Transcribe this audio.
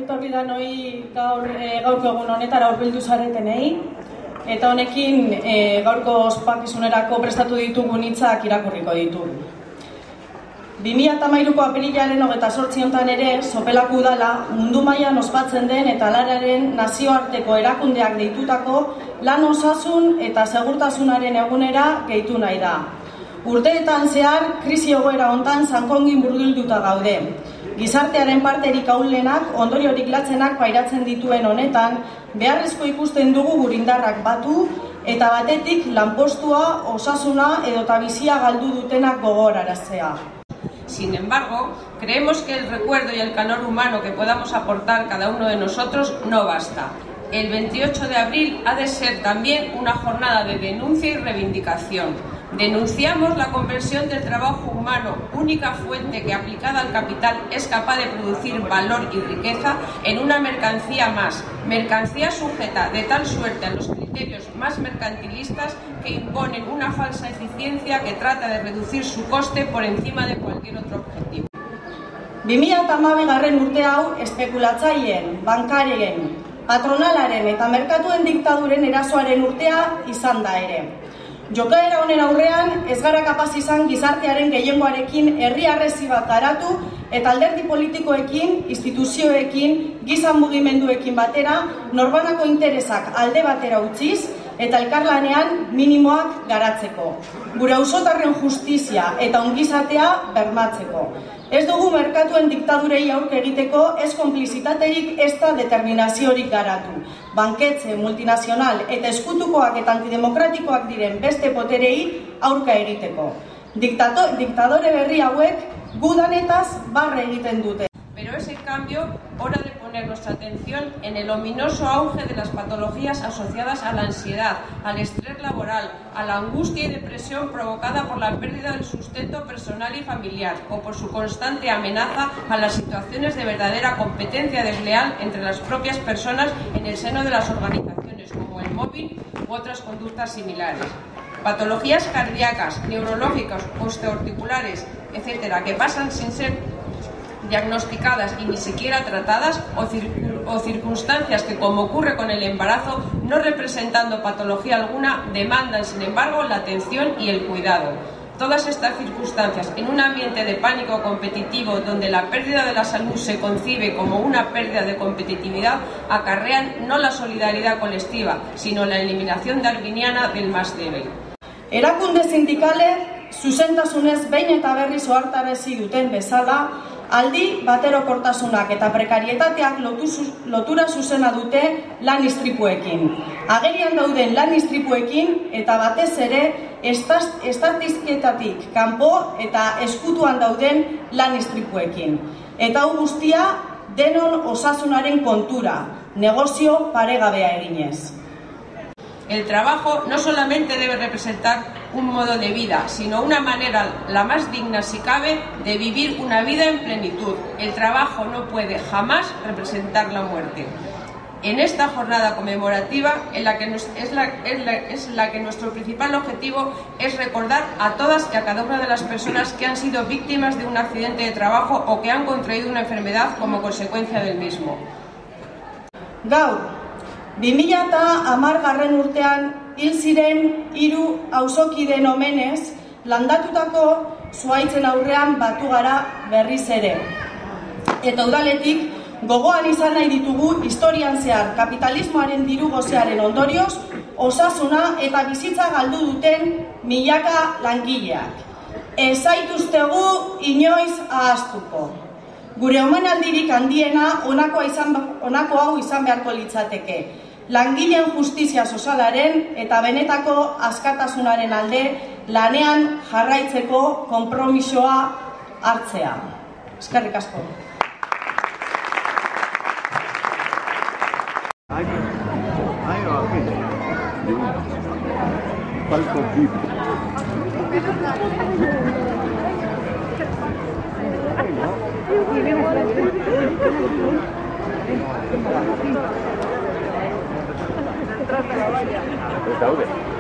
etorri danoi gaurko egun honetara hurbildu zaretenei, eta honekin gaurko ospakizunerako prestatu ditugun hitzak irakurriko ditugu. 2013ko apirilaren 28 honetan ere, Sopelako udala mundu mailan ospatzen den eta lanaren nazioarteko erakundeak deitutako lan osasun eta segurtasunaren egunera gehitu nahi da. Urteetan zehar, krisi egoera hontan sankongin murgilduta gaude. Gizartearen parterik ahulenak, ondoriorik latzenak pairatzen dituen honetan, beharrezko ikusten dugu gurindarrak batu eta batetik lanpostua, osasuna edota bizia galdu dutenak gogoraraztea. Sin embargo, creemos que el recuerdo y el calor humano que podamos aportar cada uno de nosotros no basta. El 28 de abril ha de ser también una jornada de denuncia y reivindicación. Denunciamos la conversión del trabajo humano, única fuente que aplicada al capital es capaz de producir valor y riqueza, en una mercancía más, mercancía sujeta de tal suerte a los criterios más mercantilistas que imponen una falsa eficiencia que trata de reducir su coste por encima de cualquier otro objetivo. 2012 urte hau espekulatzaileen, bankarien, patronalaren eta merkatuen diktaduren erasoaren urtea izan da ere. Jokaera honen aurrean ez gara kapaz izan gizartearen gehiengoarekin herri harresi bat garatu eta alderdi politikoekin, instituzioekin, giza mugimenduekin batera norbanako interesak alde batera utziz eta elkarlanean minimoak garatzeko. Gure auzotarren justizia eta ongizatea bermatzeko. Ez dugu merkatuen diktadurei aurke egiteko ez konplizitaterik ezta determinaziorik garatu. Banketxe, multinazional eta eskutukoak eta antidemokratikoak diren beste poterei aurka egiteko. Diktadore berri hauek gudanetaz barre egiten dute. Pero es en cambio hora de poner nuestra atención en el ominoso auge de las patologías asociadas a la ansiedad, al estrés laboral, a la angustia y depresión provocada por la pérdida del sustento personal y familiar o por su constante amenaza a las situaciones de verdadera competencia desleal entre las propias personas en el seno de las organizaciones como el mobbing u otras conductas similares. Patologías cardíacas, neurológicas, osteoarticulares, etcétera, que pasan sin ser diagnosticadas y ni siquiera tratadas o circunstancias que, como ocurre con el embarazo, no representando patología alguna, demandan, sin embargo, la atención y el cuidado. Todas estas circunstancias, en un ambiente de pánico competitivo donde la pérdida de la salud se concibe como una pérdida de competitividad, acarrean no la solidaridad colectiva, sino la eliminación darwiniana del más débil. Erakunde sindikale zuzentasunez behin eta berriz ohartarazi duten bezala, aldi baterokortasunak eta prekarietateak lotura zuzena dute lan istripuekin. Agerian dauden lan istripuekin eta batez ere estatistikatik kanpo eta eskutuan dauden lan istripuekin. Eta hau guztia denon osasunaren kontura, negozio paregabea eginez. El trabajo no solamente debe representar un modo de vida, sino una manera, la más digna si cabe, de vivir una vida en plenitud. El trabajo no puede jamás representar la muerte. En esta jornada conmemorativa, en la que nuestro principal objetivo es recordar a todas y a cada una de las personas que han sido víctimas de un accidente de trabajo o que han contraído una enfermedad como consecuencia del mismo. Gaur 2010 urtean hil ziren 3 auzokideen omenez landatutako zuhaitzen aurrean batu gara berriz ere. Eta udaletik gogoan izan nahi ditugu historian zehar kapitalismoaren diru gosearen ondorioz osasuna eta bizitza galdu duten milaka langileak. Ez zaituztegu inoiz ahaztuko. Gure omenaldirik handiena honako hau izan beharko litzateke. Langileen justizia sozialaren eta benetako askatasunaren alde lanean jarraitzeko konpromisoa hartzea. Eskerrik asko. Daude.